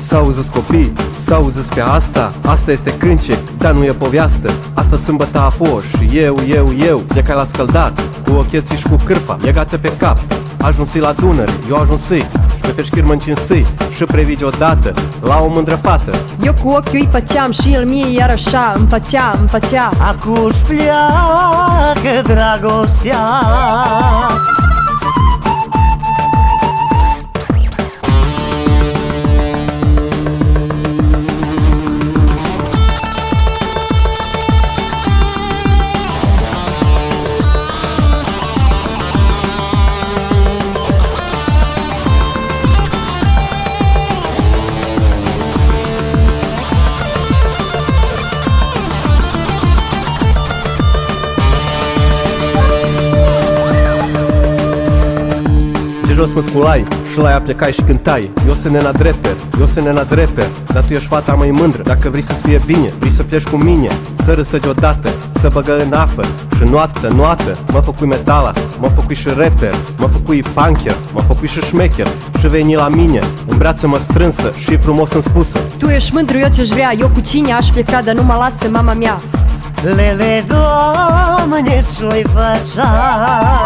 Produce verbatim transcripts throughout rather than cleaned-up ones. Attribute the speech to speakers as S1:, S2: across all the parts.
S1: S-auzi-ți copii, s-auzi-ți pe asta. Asta este cântec, dar nu e povestească. Asta sâmbătă a fost și eu, eu, eu Plecai la scăldat, cu ocheții și cu cârpa legată pe cap. Ajunsi la Dunăre, eu ajunsi și pe peșchir mă încinsei și previgi odată la o mândră fată.
S2: Eu cu ochiul îi făceam și el mie iar așa îmi făcea, îmi făcea.
S3: Acu-și pleacă dragostea.
S1: Jos mă sculai și la ea plecai și cântai. Eu sunt nena dreper, eu sunt nena dreper, dar tu ești fata mai mândră. Dacă vrei să-ți fie bine, vrei să pleci cu mine, să râsă deodată, să băgă în apă. Și noată, noată, mă făcui metalas, mă făcui și rapper, mă făcui punker, mă făcui și șmecher. Și veni la mine, în brață-mă strânsă și frumos îmi spusă:
S2: tu ești mândru, eu ce-și vrea, eu cu cine aș pleca, dar nu mă lasă mama mea.
S3: Lele, Doamne, ce-i făcea.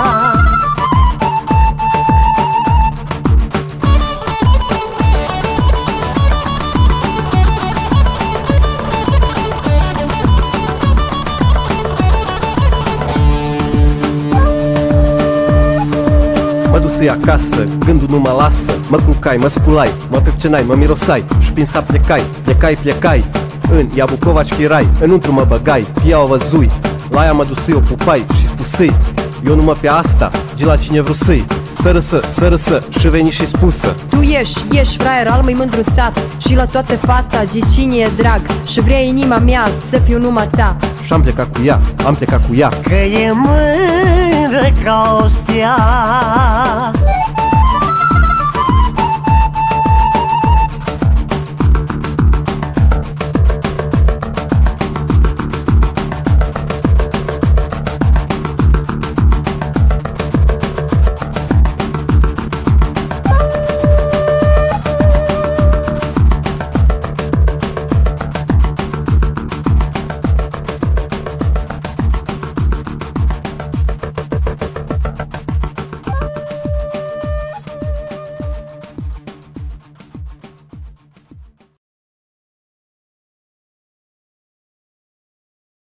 S1: Mă dusei acasă, gândul nu mă lasă. Mă culcai, mă sculai, mă pepcenai, mă mirosai și prin sat plecai, plecai, plecai în Iabucovaci Chirai, înăuntru mă băgai, pia o văzui. La ea mă dusei, o pupai și spusei: eu numai pe asta, gi la cine vrusei. Să râsă, să râsă și veni și spusă:
S2: tu ești, ești fraier al mai mândru sat și la toate fata, gi cine e drag și vrea inima mea să fiu numai ta.
S1: Și-am plecat cu ea, am plecat cu ea,
S3: că e mândră ca o stea.